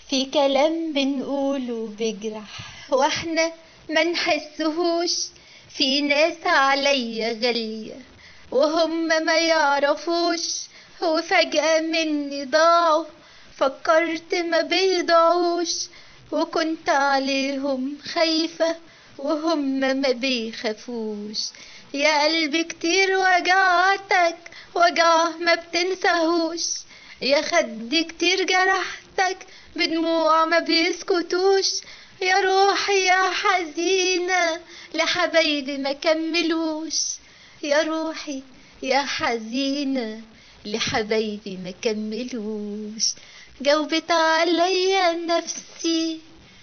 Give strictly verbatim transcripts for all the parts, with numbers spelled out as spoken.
في كلام بنقوله بجرح واحنا ما نحسهوش. في ناس عليا غالية وهم ما يعرفوش، وفجأة مني ضاعوا فكرت ما بيضيعوش، وكنت عليهم خايفة وهم ما بيخافوش. يا قلبي كتير وجعتك وجع ما بتنساهوش، يا خد كتير جرحتك بدموع ما بيسكتوش. يا روحي يا حزينة لحبايبي ما كملوش، يا روحي يا حزينة لحبايبي ما كملوش. جاوبت عليا نفسي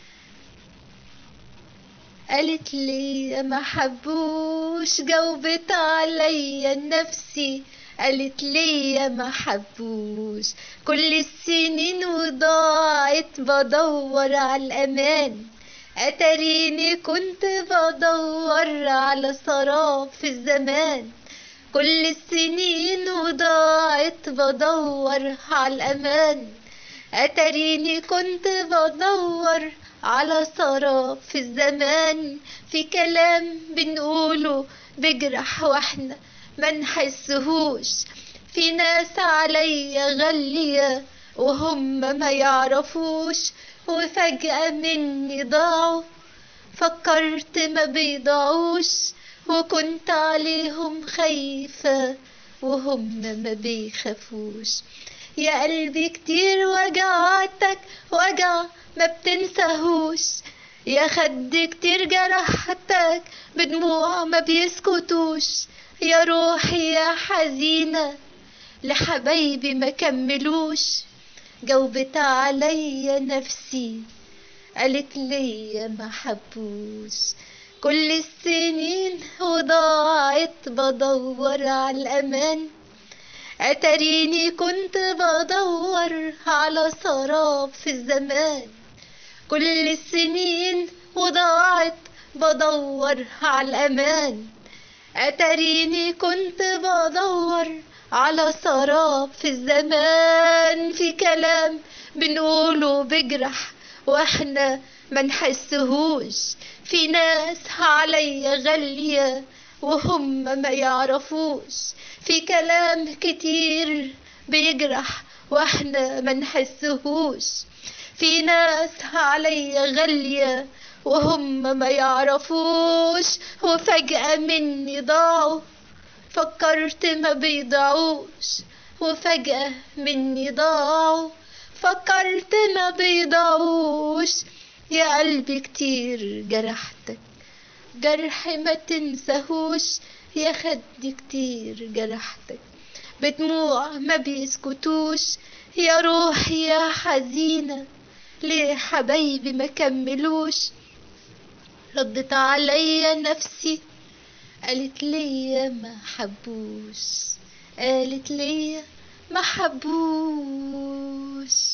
قالت لي ما حبوش، جاوبت عليا نفسي قالت لي ما حبوش. كل السنين وضاعت بدور على الأمان، أتريني كنت بدور على سراب في الزمان. كل السنين وضاعت بدور على الأمان، أتريني كنت بدور على سراب في الزمان. في كلام بنقوله بجرح واحنا ما نحسهوش، في ناس عليا غالية وهم ما يعرفوش، وفجأة مني ضاعوا فكرت ما بيضيعوش، وكنت عليهم خايفة وهم ما بيخافوش. يا قلبي كتير وجعتك وجع ما بتنساهوش، يا خد كتير جرحتك بدموع ما بيسكتوش. يا روحي يا حزينة لحبايبي ما كملوش، جاوبت عليا نفسي قالت لي ما حبوش. كل السنين وضاعت بدور على الأمان، أتريني كنت بدور على سراب في الزمان. كل السنين وضاعت بدور على الأمان، أتريني كنت بدور على سراب في الزمان. في كلام بنقوله بجرح واحنا ما نحسهوش، في ناس عليا غالية وهم ما يعرفوش. في كلام كتير بيجرح واحنا ما نحسهوش، في ناس عليا غالية وهم ما يعرفوش، وفجأة مني ضاعوا فكرت ما بيضيعوش. وفجأة مني ضاعوا فكرت ما بيضيعوش. يا قلبي كتير جرحتك جرح ما تنساهوش، يا خد كتير جرحتك بدموع ما بيسكتوش. يا روحي يا حزينة ليه حبايبي ما كملوش، ردت عليا نفسي قالت لي ما حبوش، قالت لي ما حبوش.